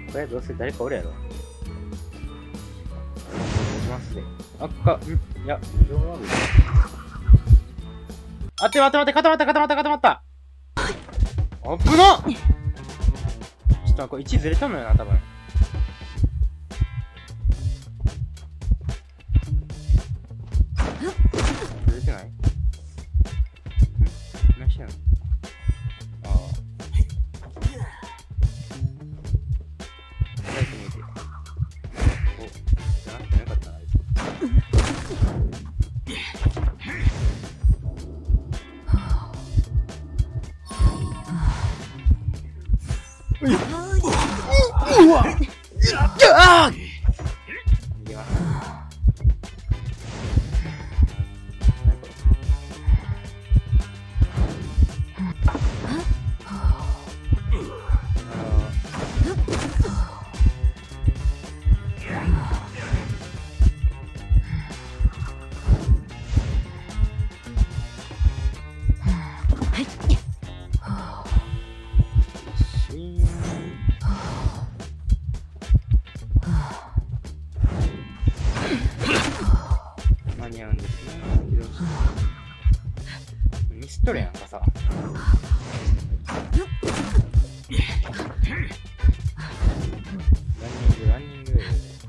これどうせ誰かおるやろ。しますね。あっか、いや、どうなる？あって待って待って、固まった固まった固まった。あぶなっ。ちょっとこれ1ずれたのよな、多分。ずれてない？何してんの？ああ。開いてみて。お、じゃなくてよかったな、あいつ。うわっ！ああ！逃げます。間に合うんですね。ミスっとるやんかさ。ランニング。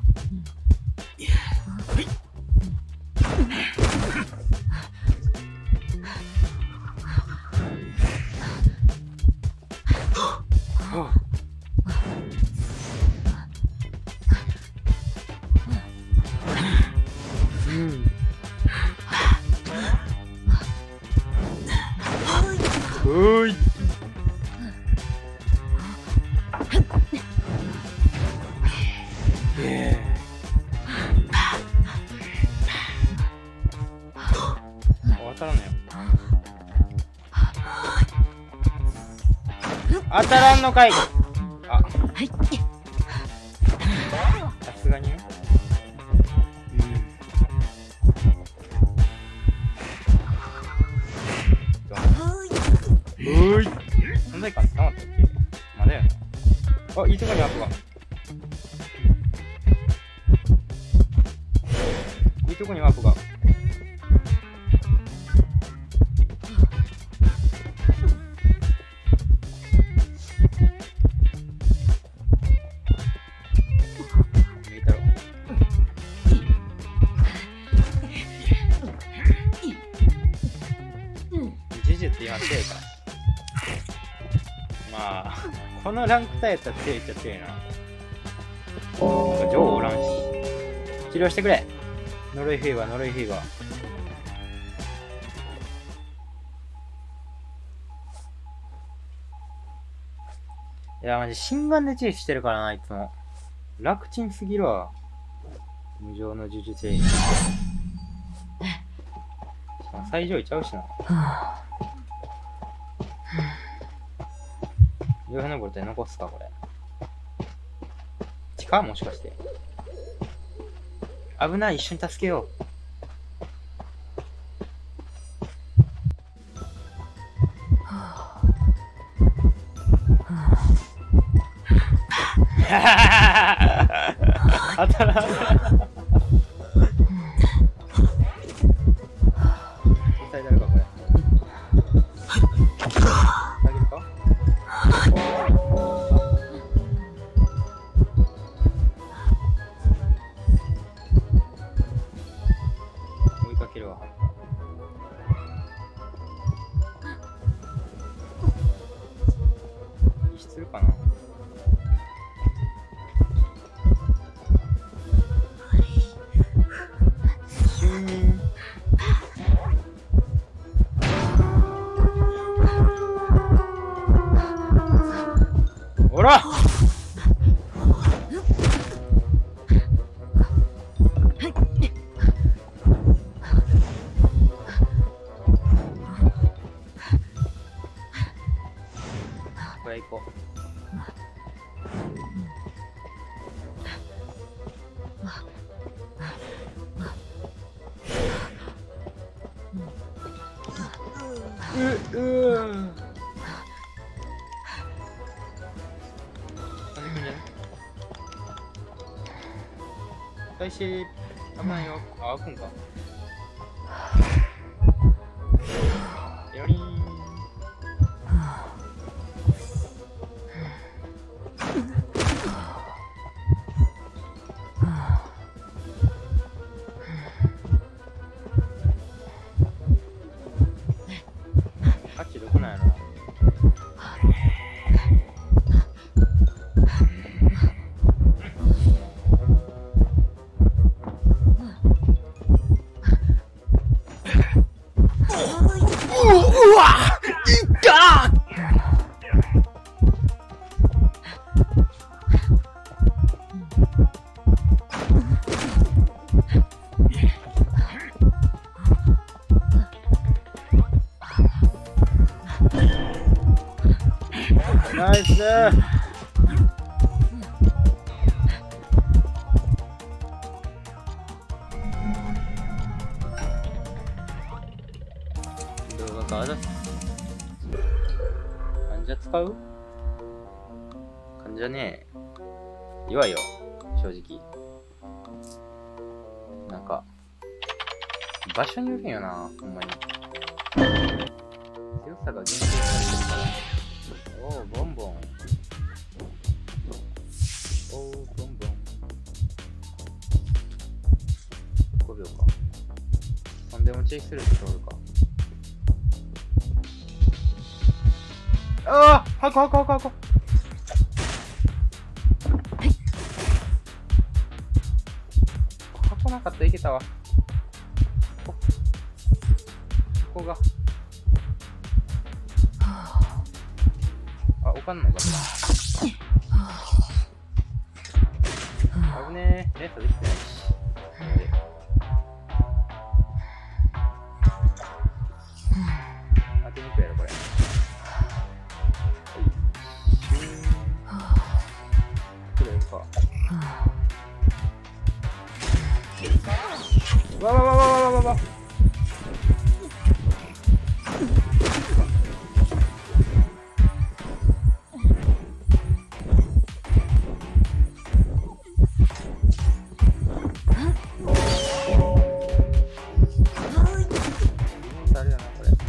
おーい。当たらんのよ。当たらんのかい。あ、さすがにね。おい。存在感捕まったっけ？まだよね。あ、いいとこにアップが。いいとこにワープが。見えたろ。ジジュって今強いか。まあ、このランク帯やったら強いっちゃ強いな。なんかジョーおらんし。治療してくれ。呪いフィーバー、呪いフィーバー。いや、マジ、心眼で治癒してるからな、いつも。楽ちんすぎるわ。無情の呪術兵。最上位ちゃうしな。両辺のボルトで残すか、これ。地下もしかして。危ない、一緒に助けよう。当たらん。実際誰かこれ。投げるか？追いかけるわ。移出するかな？ほら！これ行こう。 開始。危ないよ。あ、開くんか。よりーん。あっちどこなんやろな。うわいったナイス動画かだ患者使う患者ね弱いよ正直なんか場所によるんよなほんまに強さが限定されてるからおおボンボンおおボンボン5秒かとんでもチェイスする人おるかああ箱箱なかったらいけたわここがあ、置かんのか危ねえ連鎖できてないし当てにくいやろこれわあれやなこれ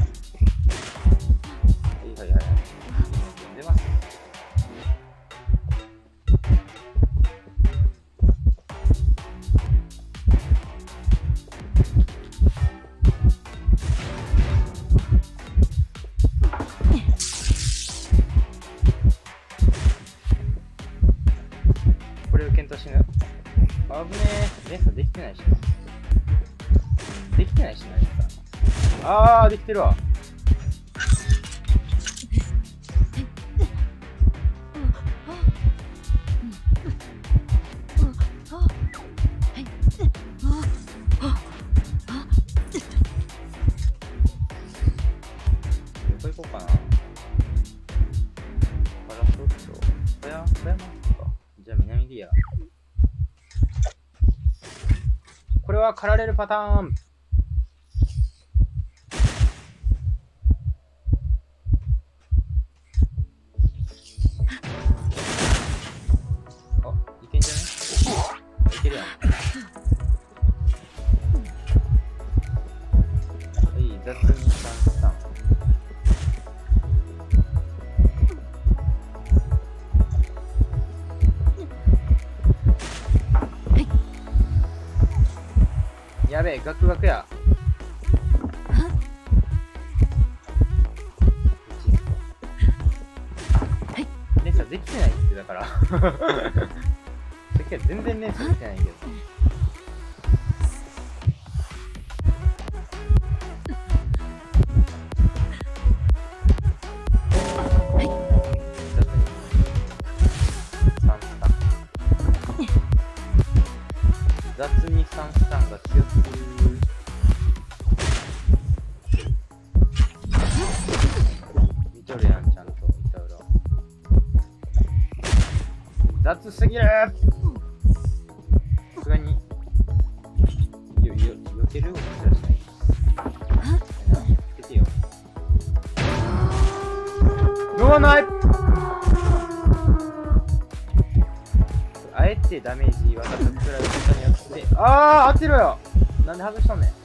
はい出ますこれを検討しぬ危ねえ連鎖できてないしできてないしな連鎖あーできてるわどこ行こうかなパラソット富山かじゃあ南でいいやこれは狩られるパターンいけんじゃねいけるやんはい雑に3やべえガクガクや連鎖できてないってだからさっきは全然連鎖できてないけど雑に3スタンが強すぎる見とるやんちゃんと板裏雑すぎるさすがによける動きすらしないつけてよ乗らないあえてダメージ渡すくらいことによってて。あー、当てろよ。なんで外したんねん。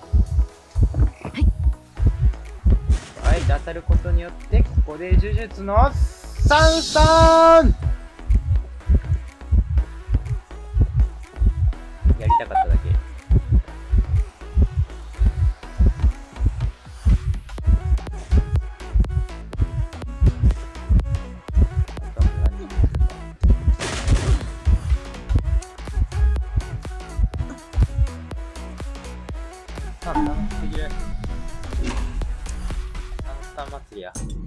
はい、当たることによって、ここで呪術の3-3！やりたかっただけ。楽しすぎる。ハムスター祭りや。